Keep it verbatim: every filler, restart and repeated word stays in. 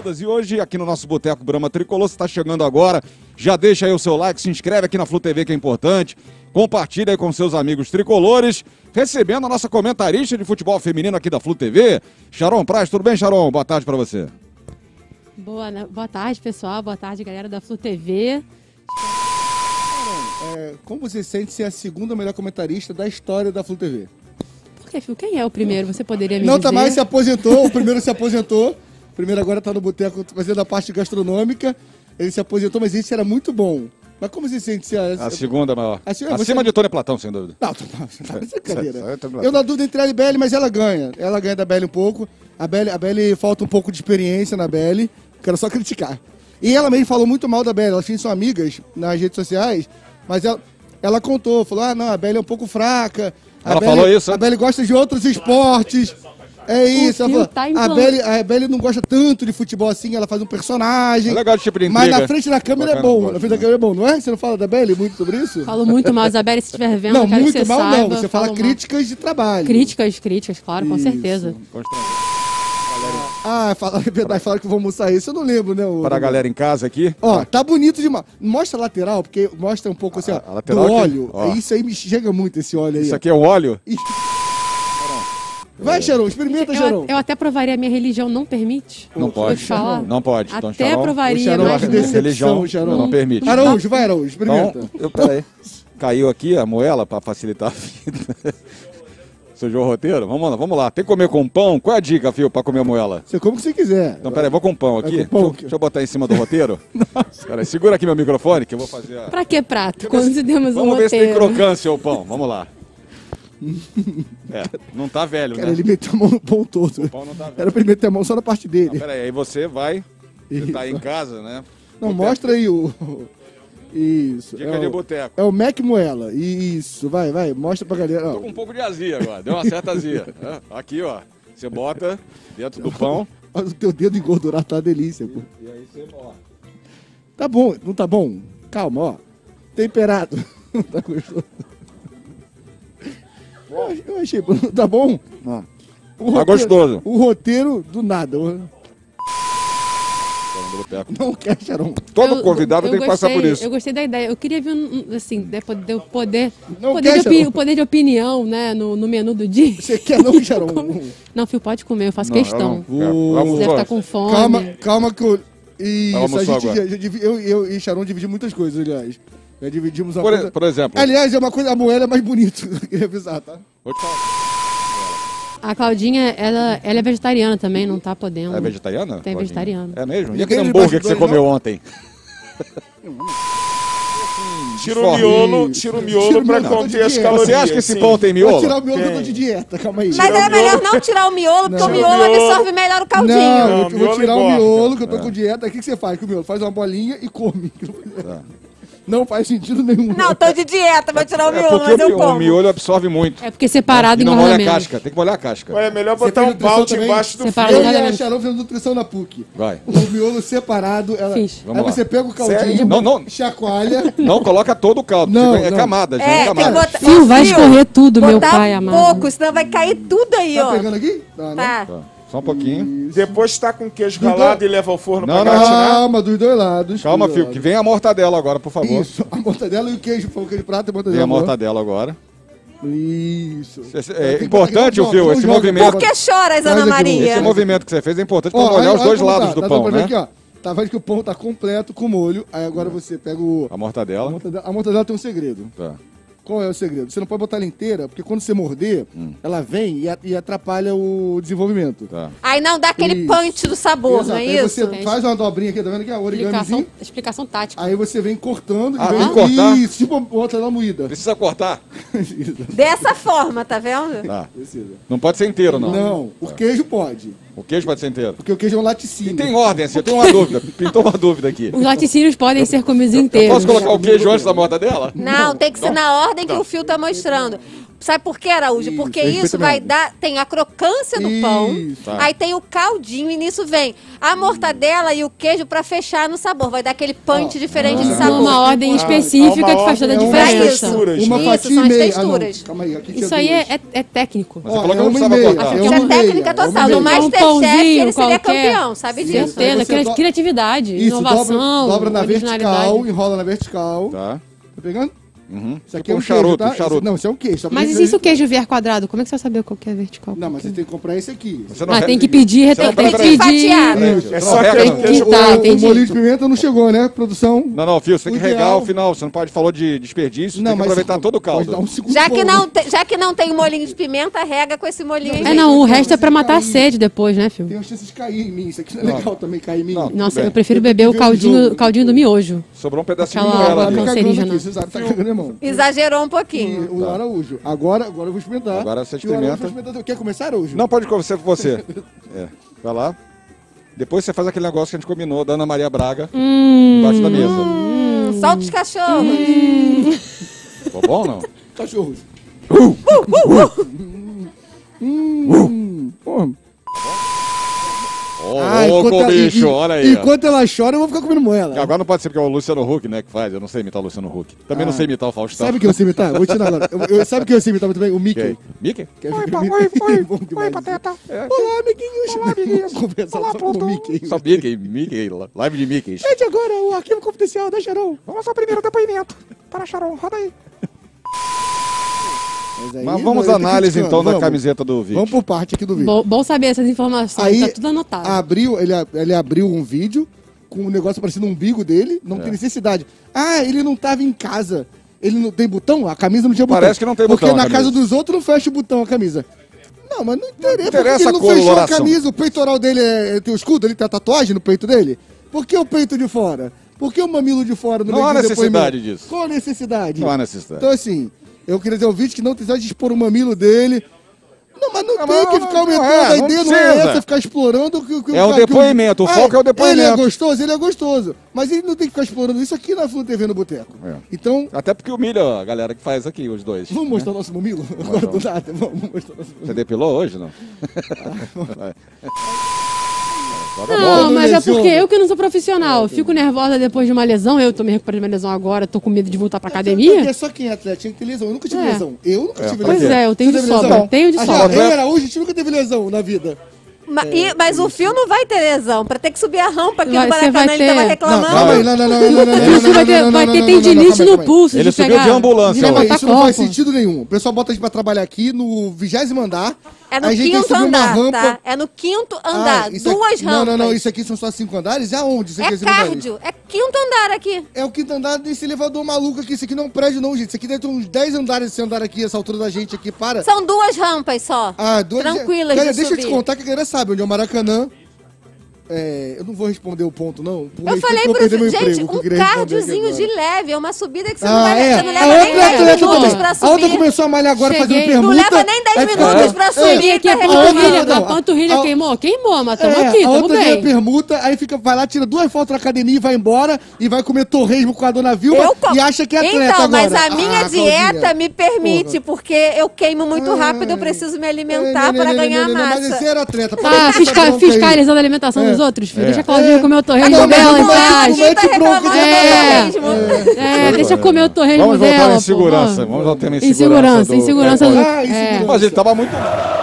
torcidas. E hoje, aqui no nosso Boteco Brahma Tricolor, você está chegando agora, já deixa aí o seu like, se inscreve aqui na Flu T V, que é importante. Compartilha aí com seus amigos tricolores. Recebendo a nossa comentarista de futebol feminino aqui da Flu T V, Sharon Praz. Tudo bem, Sharon? Boa tarde para você. Boa, boa tarde, pessoal. Boa tarde, galera da Flu T V. É, como você sente ser a segunda melhor comentarista da história da Flu T V? Por que, Fio? Quem é o primeiro? Você poderia me Não, dizer? tá mais, se aposentou. O primeiro se aposentou. O primeiro agora tá no boteco fazendo a parte gastronômica. Ele se aposentou, mas esse era muito bom. Mas como você sente ser a... A segunda maior. A segunda, Acima você... de Tony Platão, sem dúvida. Não, tá brincadeira. É, é, Eu na dúvida entre ela e Belly, mas ela ganha. Ela ganha da Belly um pouco. A Belly, a Belly falta um pouco de experiência na Belly. Quero só criticar. E ela mesmo falou muito mal da Belly. Elas são amigas nas redes sociais, mas ela, ela contou, falou, ah, não, a Belly é um pouco fraca. A ela Belly, falou isso? A Belly gosta de outros esportes. É isso, ela falou, tá a, Belly, a Belly não gosta tanto de futebol assim, ela faz um personagem. É legal de tipo de mas intriga. na frente da câmera Bacana, é bom, gosto, na frente da né? câmera é bom, não é? Você não fala da Belly muito sobre isso? Falo muito mal, Isabelle, se estiver vendo, Não, eu quero muito que você mal saiba. não, você fala Falo críticas mal. de trabalho. Críticas, críticas, claro, com Isso. certeza. Ah, fala, é verdade, falaram que vão almoçar isso, eu não lembro, né? O, Para a galera em casa aqui. Ó, tá bonito demais. Mostra a lateral, porque mostra um pouco assim, ó, A- a lateral do aqui, óleo. ó. Isso aí me chega muito, esse óleo aí. Isso ó. aqui é um óleo? Vai, Xarão, experimenta, Xarão. Eu, eu até provaria, a minha religião não permite. Não Vou pode. te falar. Não pode. Então, Até Sharon, provaria, Xarão, mas acho não. que religião Xarão. não permite. Araújo, vai, Araújo, experimenta. Então, eu, peraí. Caiu aqui a moela para facilitar a vida. Sujou o roteiro? Vamos lá, vamos lá. Tem que comer com pão? Qual é a dica, Fio, para comer moela? Você come o que você quiser. Então, peraí, vou com pão aqui. Vai com pão deixa, eu- aqui. deixa eu botar em cima do roteiro. Peraí, segura aqui meu microfone que eu vou fazer a... Pra que prato? Quando temos um Vamos ver se tem roteiro. crocância o pão. Vamos lá. É, não tá velho, Cara, né? ele meteu a mão no pão todo. O pão não tá velho. Era pra ele meter a mão só na parte dele. Não, peraí, aí você vai... Você Isso. tá aí em casa, né? Não, Boteco. mostra aí o... Isso. Dica é de o... boteco. É o Mac Moela. Isso, vai, vai, mostra pra galera. Tô Ó. com um pouco de azia agora, deu uma certa azia. É, aqui, ó, você bota dentro do pão. Olha o teu dedo engordurado, tá uma delícia, pô. E aí você bota. Tá bom, não tá bom? Calma, ó. Temperado. Não tá gostoso. Eu ach- Eu achei, bom. Tá bom? Ó. O Tá gostoso. O roteiro do nada. O- Não quer, Xarão. Todo Eu- convidado eu tem que passar gostei- por isso. Eu gostei da ideia. Eu queria ver, um, um, assim, de poder, poder, Não poder, quer, de opi- Xarão? poder de opinião, né, no, no menu do dia. Você quer não, Xarão? Não, Fio, pode comer, eu faço Não, questão. eu não quero. O- Vamos, Você deve vamos. estar com fome. Calma, calma que eu... Isso, Almoçou a gente agora. já, já divi- eu, eu e Xarão dividimos muitas coisas, aliás. Já dividimos a Por, coisa... por exemplo, Aliás, é uma coisa, a moeda é mais bonita, eu queria avisar, tá? vou te falar. A Claudinha, ela, ela é vegetariana também, não tá podendo. É vegetariana? É Claudinha? vegetariana. É mesmo? E Ninguém aquele de hambúrguer que você bastidores, comeu não? ontem? Tira o Forte. miolo, Isso. tira o Tira miolo o pra miolo, conter as dieta. calorias. Você acha que esse sim. pão tem miolo? Vou tirar o miolo que eu tô Tem. de dieta, calma aí. Mas é melhor não tirar o miolo, porque Não. o miolo Tira o miolo. absorve melhor o caldinho. Não, Não, eu vou miolo tirar o engorda. miolo, que eu tô com dieta. O que que você faz com o miolo? Faz uma bolinha e come. Não faz sentido nenhum. Não, tô de dieta, vou tirar o É miolo, porque mas o, eu mi- o como. miolo absorve muito. É porque separado E não engorda molha a menos. casca, tem que molhar a casca. Ué, é melhor Você botar fez um nutrição balde também? embaixo do Separa- fio. Eu e a Exatamente. Xarão fizemos nutrição na P U C. Vai. O miolo separado, ela... Fiz. aí Vamos lá. você pega o caldinho, Sério? Não, não. chacoalha... Não coloca todo o caldo, Não, porque é não. camada, já é, É, tem que camada. botar... Fio, vai Fio, escorrer tudo, meu botar pai amado. pouco, senão vai cair tudo aí, Tá ó. pegando aqui? Tá, né? Tá. Tá, só um pouquinho. Depois tá com queijo Dudu- ralado e leva ao forno Não, pra não. gratinar. Calma, dos dois lados. Calma, dos Fio, dois que vem a mortadela agora, por favor. lados. Isso, a mortadela e o queijo. Foi o queijo de prata e a Vem mortadela. a mortadela agora. Isso. Esse- Tem É que importante, botar o Fio, aqui, esse joga, movimento. Por que choras, Traz Ana aqui, Maria? Esse movimento que você fez é importante pra Ó, molhar olha- os olha dois como lados tá, do tá pão, dando pra né? ver aqui, ó. Tá vendo que o pão tá completo com molho. Aí agora você pega o... A A mortadela. mortadela, a mortadela tem um segredo. Tá. Qual é o segredo? Você não pode botar ela inteira, porque quando você morder, ela vem e, a- e atrapalha o desenvolvimento. Tá. Aí não dá aquele Isso. punch do sabor, Exato. não é Aí isso? você faz uma dobrinha aqui, tá vendo aqui? A Explicação, origamizinho. explicação tática. Aí você vem cortando. Ah, e vem... tem que cortar? Isso, tipo uma mortadela moída. Precisa cortar? Dessa forma, tá vendo? Tá. Precisa. Não pode ser inteiro, não. Não, o queijo pode. O queijo pode ser inteiro. Porque o queijo é um laticínio. E tem ordem, assim, eu tenho uma dúvida. Pintou uma dúvida aqui. Os laticínios podem ser comidos Eu inteiros. posso colocar o queijo antes da mortadela? Não, tem que ser na ordem que o fio tá mostrando. Sabe por que, Araújo? Isso, Porque respeita isso vai mesmo. dar... Tem a crocância do pão, Isso. Tá. aí tem o caldinho e nisso vem a mortadela e o queijo pra fechar no sabor. Vai dar aquele punch Ó, diferente de ah, sabor. Uma ordem Ah, específica uma que faz toda a ordem, é uma diferença. textura. Uma Isso, fatia são e as meia. Ah, não, texturas. calma aí, aqui tinha Isso aí duas. é, é, é técnico. Mas você Ó, falou que é não uma e precisava meia, cortar. é Isso uma é e meia, técnica é uma total. e No meia. Um Masterchef pãozinho ele seria qualquer. campeão, sabe disso? Certeza, Aí você cri- do- criatividade, Isso, inovação, dobra, dobra na originalidade. vertical, enrola na vertical. Tá. Tá pegando? Uhum. Isso aqui Tipo é um um charuto, queijo, tá? charuto. Isso- não, isso é um queijo. só pra Mas gente- e se o queijo vier quadrado? Como é que você vai saber qual que é vertical? Não, mas você tem que comprar esse aqui. Você não Ah, re- tem que pedir, Você não- tem que peraí, peraí. pedir. Fatiado. Peraí, Isso. você É não só rega, aquele não. queijo- Que tá, o, o entendi. molhinho de pimenta não chegou, né, produção? Não, não, Fio, você tem que O regar ideal- ao final. Você não pode falar de desperdício, Não, tem que mas aproveitar todo o pode dar caldo. um segundo Já que, bom, não né? te- já que não tem molhinho de pimenta, rega com esse molhinho aí. É, não, o resto é pra Você matar a cair. sede depois, né, filho? Tem uma chance de cair em mim. Isso aqui não é Não. legal também, cair em mim. Não. Nossa, bem. eu prefiro Eu tenho beber que o ver o caldinho, jogo. caldinho do miojo. Sobrou um pedacinho Aquela de Nutella água ali. Tá cagando cancerígena. aqui, você sabe, tá cagando, irmão. Exagerou um E pouquinho. o Araújo. Agora, agora eu vou experimentar. Agora você E o Araújo experimenta. vai experimentar. Quer começar, Araújo? Não, pode conversar com você. É, vai lá. Depois você faz aquele negócio que a gente combinou da Ana Maria Braga Hum, embaixo da mesa. Hum, solta os cachorros. Ficou bom ou não? Cachorros. Uh! Hum. Pô. Ô, Ah, louco, enquanto ela- bicho, e- olha aí. ó. Enquanto ela chora, eu vou ficar comendo moela. Agora não pode ser porque é o Luciano Huck, né, que faz. Eu não sei imitar o Luciano Huck. Também não sei imitar o Faustão. Sabe o que eu sei imitar? Vou te ensinar agora. Eu, eu- sabe o que eu sei imitar muito bem? O Mickey. Quem? Mickey? Que é- Oi, pa- Mickey oi, oi, é bom oi, demais. Pateta. É. Olá, amiguinhos. Olá, amiguinhos. Conversar Olá, só com o Plutão. Mickey. Só Mickey, Mickey, live de Mickey. Gente, agora o arquivo confidencial da Sharon. Vamos ao primeiro depoimento. Para Sharon, roda aí. aí, Mas vamos à eu tô análise criticando. então da Vamos. camiseta do vídeo. Vamos por parte aqui do vídeo. Bom, bom saber essas informações, Aí, tá tudo anotado. Abriu, ele, ele abriu um vídeo com um negócio parecendo um umbigo dele. Não É. tem necessidade. Ah, ele não tava em casa. Ele não tem botão? A camisa não tinha botão. Parece que não tem Porque botão a na casa camisa. dos outros não fecha o botão a camisa. Não, mas não interessa. Por interessa que ele a não fechou a coloração. camisa? O peitoral dele é, tem o escudo? Ele tem a tatuagem no peito dele? Por que o peito de fora? Por que o mamilo de fora? No Não meio há do necessidade depoimento? disso. Qual a necessidade? Não há necessidade. Então, assim, eu queria dizer ao vídeo que não precisa de expor o mamilo dele. Não, mas não, Não, tem mas que não- ficar aumentando. não é, a não ideia não é precisa. essa, ficar explorando. o que- o que- É o que depoimento, o foco é o depoimento. Ele é gostoso, ele é gostoso. Mas ele não tem que ficar explorando isso aqui na Flu T V no Boteco. É. Então, Até porque humilha a galera que faz aqui, os dois. vamos mostrar nosso mamilo? Agora do nada, vamos mostrar nosso mamilo. Você depilou hoje, não? Vai. Joga Não, bola. mas é lesiona. porque eu que não sou profissional. Fico nervosa depois de uma lesão. Eu tô me recuperando de uma lesão agora, tô com medo de voltar pra Porque academia. é só quem é atleta, tinha que ter lesão. Eu nunca tive É. lesão. Eu nunca É, tive pois lesão. é, eu tenho Você de teve sobra, lesão? tenho de A sobra. Jardim Araújo, a gente nunca teve lesão na vida. Ma- e- mas o fio não vai ter lesão. Pra ter que subir a rampa aqui Vai- no você Maracanã, vai ele tava ter- reclamando. calma aí, não, não, não, não, não, não, não, Isso vai ter, não, vai não, ter não, não, não, tendinite calma aí, no calma aí. pulso. Ele de subiu pegar- de ambulância de hoje. levantar Isso não faz copo. sentido nenhum. O pessoal bota a gente pra trabalhar aqui no vigésimo andar. É no a gente tem que quinto subir uma andar, rampa. tá? É no quinto andar. Ah, isso aqui- Duas Não, rampas. não, não. Isso aqui são só cinco andares? E aonde? Isso aqui É cinco andares? cardio. É quinto andar aqui. É o quinto andar desse elevador maluco aqui. Isso aqui não é um prédio, não, gente. Isso aqui deve ter uns dez andares esse andar aqui, essa altura da gente aqui. Para. São duas rampas só. Ah, dois... Tranquilas Galera, de deixa eu te subir. contar que a galera sabe onde é o Maracanã. É, eu não vou responder o ponto, não. Por Eu respeito, falei vou pro perder meu Gente, emprego, que eu um queria responder aqui cardiozinho agora. de leve. É uma subida que você, Ah, não, vai, é. você não A leva outra nem dez atleta minutos também. pra A outra subir. começou a malhar agora Cheguei. fazendo permuta. Não leva nem dez aí fica- minutos pra É. subir. Cheguei aqui, tá a reclamando. panturrilha, Não, a panturrilha a- queimou? Queimou, mas tamo É, aqui, a tamo outra ganha bem. permuta, aí fica, vai lá, tira duas fotos na academia e vai embora e vai comer torresmo com a dona Vilma Eu co- e acha que é atleta Então, agora. mas a minha Ah, dieta Claudinha. me permite, porque eu queimo muito rápido, eu preciso me alimentar Não, não, para não, ganhar não, não, massa. Mas esse era atleta. para Tá de fisca- passar bronca aí. fiscalizando a alimentação É. dos outros, filho. É. Deixa a Claudinha É. comer o Ah, torresmo não, mas dela em não é paz. tipo- Quem tá reclamando do É. torresmo? É, deixa eu comer o torresmo Vamos voltar dela. em pô. segurança. Vamos ao tema Em segurança, do- em segurança. É, do- Ah, em é. segurança. Mas ele tava muito.